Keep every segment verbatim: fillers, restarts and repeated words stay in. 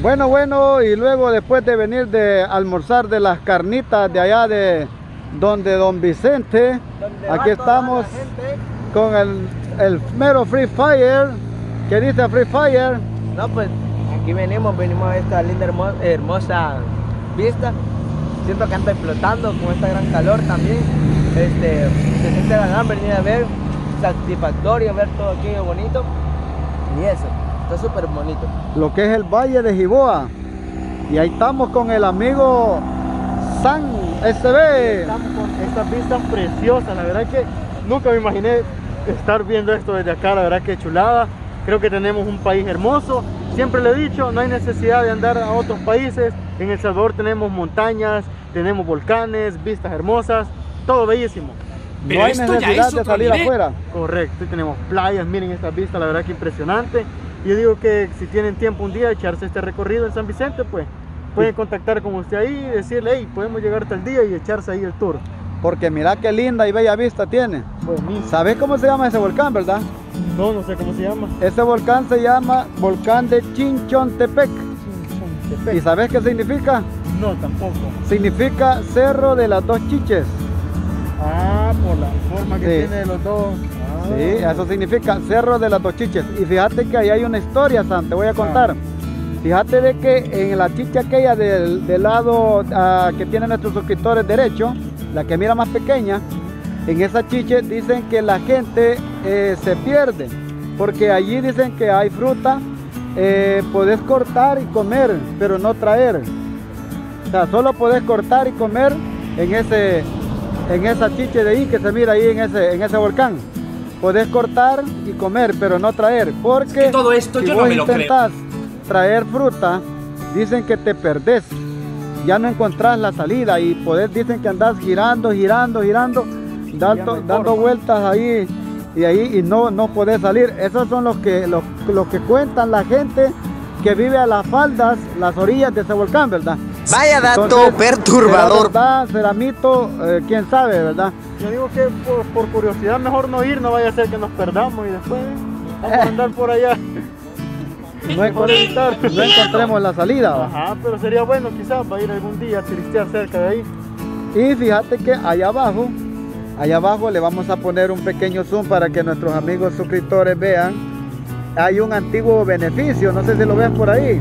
Bueno, bueno, y luego después de venir de almorzar de las carnitas de allá de donde Don Vicente, aquí estamos con el, el mero Free Fire. ¿Qué dice Free Fire? No, pues aquí venimos, venimos a esta linda, hermosa, hermosa vista. Siento que anda explotando con esta gran calor también. Este, se siente la gana venir a ver, satisfactorio ver todo aquello bonito. Y eso, está súper bonito. Lo que es el Valle de Jiboa. Y ahí estamos con el amigo San S B. Estamos con estas vistas preciosas. La verdad que nunca me imaginé estar viendo esto desde acá. La verdad que chulada. Creo que tenemos un país hermoso. Siempre le he dicho, no hay necesidad de andar a otros países. En El Salvador tenemos montañas, tenemos volcanes, vistas hermosas, todo bellísimo. Pero no hay necesidad de salir nivel. afuera. Correcto, y tenemos playas, miren estas vistas, la verdad que impresionante. Yo digo que si tienen tiempo un día de echarse este recorrido en San Vicente, pues pueden contactar con usted ahí y decirle, hey, podemos llegar tal día y echarse ahí el tour. Porque mira qué linda y bella vista tiene. Buenísimo. ¿Sabes cómo se llama ese volcán, verdad? No, no sé cómo se llama. Ese volcán se llama Volcán de Chinchontepec. Chinchontepec. ¿Y sabes qué significa? No, tampoco. Significa Cerro de las Dos Chiches. Ah, por la forma que sí. tiene de los dos. Ah. Sí, eso significa Cerro de las Dos Chiches. Y fíjate que ahí hay una historia, San, te voy a contar. Ah. Fíjate de que en la chicha aquella del, del lado uh, que tienen nuestros suscriptores derecho, la que mira más pequeña, en esa chiche dicen que la gente eh, se pierde, porque allí dicen que hay fruta, eh, podés cortar y comer, pero no traer. O sea, solo podés cortar y comer en, ese, en esa chiche de ahí que se mira ahí en ese, en ese volcán. Podés cortar y comer, pero no traer, porque es todo esto si yo vos no me lo intentás creo. traer fruta, dicen que te perdés, ya no encontrás la salida y podés, dicen que andás girando, girando, girando, dando, dando vueltas ahí y ahí y no, no podés salir. Esos son los que, los, los que cuentan la gente que vive a las faldas, las orillas de ese volcán, ¿verdad? Vaya dato Entonces, perturbador. ¿Será verdad? ¿Será mito? Eh, ¿Quién sabe, verdad? Yo digo que por, por curiosidad mejor no ir, no vaya a ser que nos perdamos y después vamos a andar por allá. No, encontrar, no encontremos la salida. ¿va? Ajá, pero sería bueno quizás para ir algún día a turistear cerca de ahí. Y fíjate que allá abajo, allá abajo le vamos a poner un pequeño zoom para que nuestros amigos suscriptores vean. Hay un antiguo beneficio, no sé si lo ves por ahí.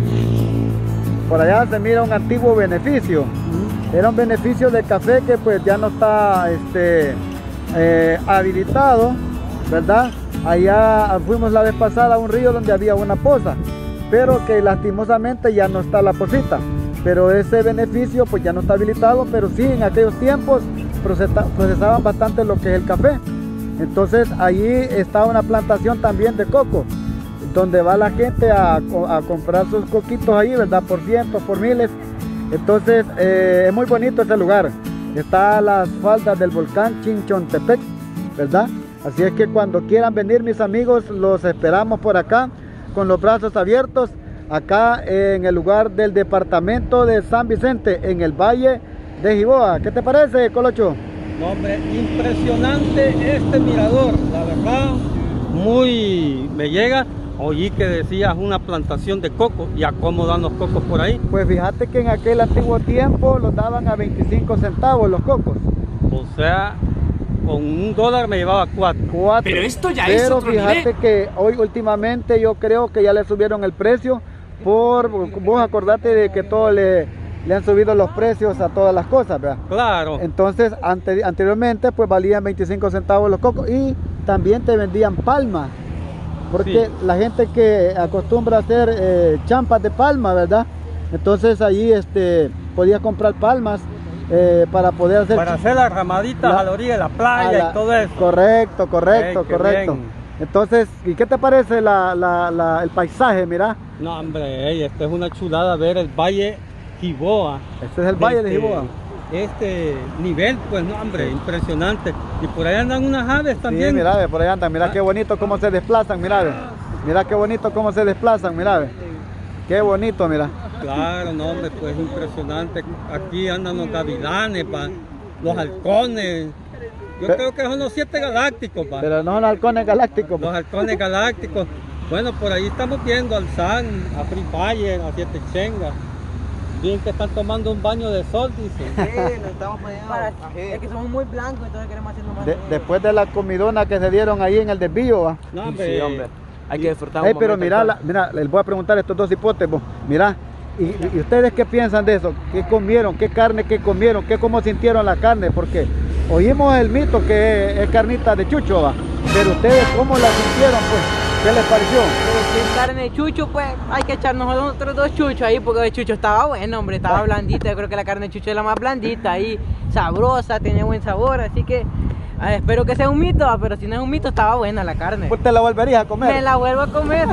Por allá se mira un antiguo beneficio. Era un beneficio de café que pues ya no está este, eh, habilitado, ¿verdad? Allá fuimos la vez pasada a un río donde había una poza, pero que lastimosamente ya no está la pocita. Pero ese beneficio pues ya no está habilitado, pero sí en aquellos tiempos procesa, procesaban bastante lo que es el café. Entonces allí está una plantación también de coco, donde va la gente a, a comprar sus coquitos ahí, ¿verdad? Por cientos, por miles. Entonces eh, es muy bonito ese lugar. Está a las faldas del volcán Chinchontepec, ¿verdad? Así es que cuando quieran venir mis amigos, los esperamos por acá con los brazos abiertos, acá en el lugar del departamento de San Vicente, en el Valle de Jiboa. ¿Qué te parece, Colocho? No, hombre, impresionante este mirador, la verdad, muy me llega. Oí que decías una plantación de coco, y a cómo dan los cocos por ahí. Pues fíjate que en aquel antiguo tiempo los daban a veinticinco centavos los cocos. O sea, con un dólar me llevaba cuatro. cuatro. Pero esto ya Pero es otro fíjate nivel. que hoy últimamente yo creo que ya le subieron el precio. Por, vos acordate de que todo le, le han subido los precios a todas las cosas, ¿verdad? Claro. Entonces ante, anteriormente pues valían veinticinco centavos los cocos y también te vendían palmas. Porque sí. La gente que acostumbra a hacer eh, champas de palma, ¿verdad? Entonces allí este, podías comprar palmas eh, para poder hacer... Para hacer las ramaditas la, a la orilla de la playa la, y todo eso. Correcto, correcto, hey, correcto. Bien. Entonces, ¿y qué te parece la, la, la, el paisaje? Mira. No, hombre, hey, esto es una chulada ver el Valle Jiboa. Este es el Valle este, de Jiboa. Este nivel, pues no, hombre, impresionante. Y por ahí andan unas aves también. Sí, mira, por ahí andan, mira ah. qué bonito cómo se desplazan, mira. Mira qué bonito cómo se desplazan, mira. Qué bonito, mira. Claro, no, hombre, pues impresionante. Aquí andan los gavilanes, pa, los halcones. Yo pero, creo que son los siete galácticos, pa. Pero no los halcones galácticos. Los halcones galácticos. Bueno, por ahí estamos viendo al San, a Free Fire, a Siete Chengas. Bien que están tomando un baño de sol, dicen. Sí, nos estamos poniendo. Para- Ajá. es que somos muy blancos, entonces queremos hacerlo más. De- negro. después de la comidona que se dieron ahí en el desvío, ¿va? No, Sí, hombre. hombre. Hay que disfrutar Ey, un pero momento mira, del la- sol. mira, les voy a preguntar estos dos hipotes, vos. Mira, y, y- y ustedes qué piensan de eso? ¿Qué comieron? ¿Qué carne qué comieron? ¿Qué cómo sintieron la carne? Porque oímos el mito que es, es carnita de chucho, ¿va? Pero ustedes cómo la sintieron, pues, ¿qué les pareció? Pues, si es carne de chucho, pues hay que echarnos otros dos chuchos ahí, porque el chucho estaba bueno, hombre, estaba blandita. Yo creo que la carne de chucho es la más blandita ahí, sabrosa, tenía buen sabor, así que ah, espero que sea un mito, ah, pero si no es un mito, estaba buena la carne. ¿Pues te la volverías a comer? Me la vuelvo a comer.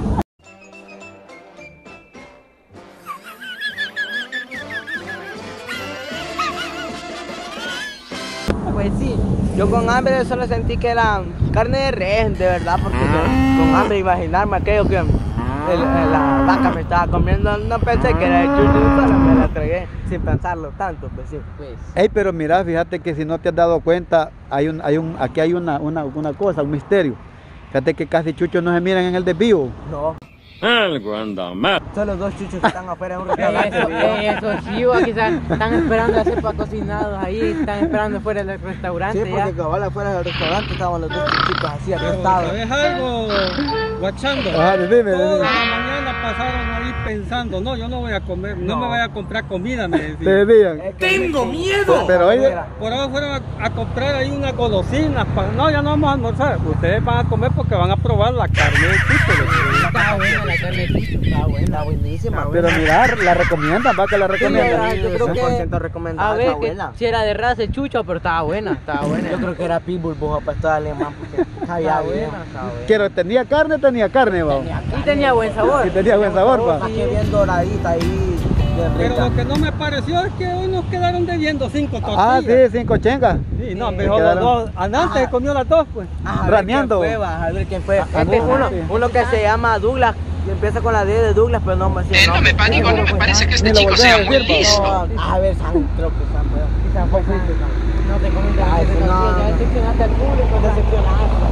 Pues sí. Yo con hambre solo sentí que era carne de res, de verdad, porque yo con hambre imaginarme aquello que el- el- la vaca me estaba comiendo, no pensé que era de chucho, solo me la tragué sin pensarlo tanto, pues sí. Pues. Ey, pero mira, fíjate que si no te has dado cuenta, hay un, hay un, aquí hay una, una, una cosa, un misterio. Fíjate que casi chuchos no se miran en el desvío. No, Algo anda mal. solo dos chuchos que están afuera de un Eso, restaurante. eso sí, o quizás están esperando a ser para cocinados ahí, están esperando fuera del restaurante Sí, ya. porque cabal afuera del restaurante estaban los dos chuchitos así Pero, acostados. ¿sabes algo, guachando? Ajá, dime, Toda dime. la mañana pasaron ahí pensando, no, yo no voy a comer, no, No. me voy a comprar comida, me Te decían. decían. ¡Tengo miedo! Pero oye, Por ahora fueron a, a comprar ahí unas golosinas, pa- no, ya no vamos a almorzar, ustedes van a comer porque van a probar la carne de chucho. Está buena la carne de chucho, está buena. Está buenísima. pero mirar, la recomiendan, va que la Sí, recomiendan. yo creo cien por ciento que recomendada, a ver está que buena. si era de raza de chucho, pero estaba buena, estaba buena. Yo creo que era Pitbull, bojo, para estar alemán, porque sabía Estaba bien. buena, estaba buena. Quiero, tenía carne, tenía carne, va. Y tenía buen sabor. Y tenía buen sabor, va. Más que bien doradita ahí, bien Pero rica. lo que no me pareció es que hoy nos quedaron debiendo cinco tortillas. Ah, sí, cinco chengas. Sí, no, Sí, mejor los quedaron- dos. Antes se comió las dos, pues. Ah, a ver Raneando. quién fue, va, a ver quién fue. Ah, Este es ah, uno, sí. uno que se llama Douglas, que empieza con la D de Douglas, pero no me Eh, no me pánico, no me parece que este Ni lo chico volvés a sea decir, muy pa. listo. No, a ver, San, creo que San, pero quizás fue Cristo, San. No te comiste Ay, la no, tortilla, no. ya decepcionaste al público. Decepcionaste.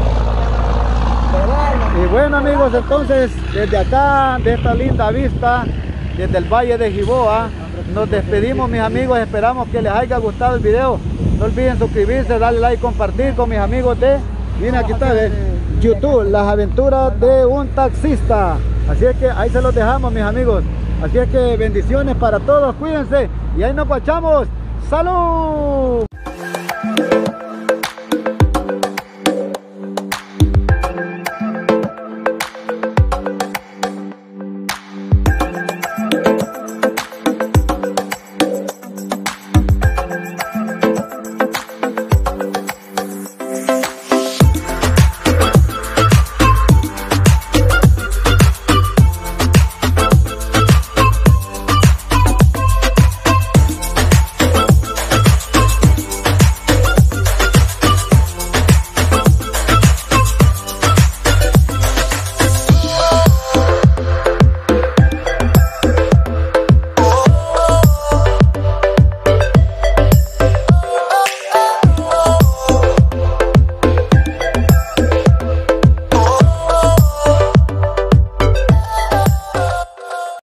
Pero bueno. Y bueno, amigos, entonces, desde acá, de esta linda vista, desde el Valle de Jiboa, nos despedimos, mis amigos. Esperamos que les haya gustado el video. No olviden suscribirse, darle like, compartir con mis amigos de, miren, aquí está, de YouTube, las aventuras de un taxista. Así es que ahí se los dejamos, mis amigos. Así es que bendiciones para todos, cuídense y ahí nos guachamos. ¡Salud!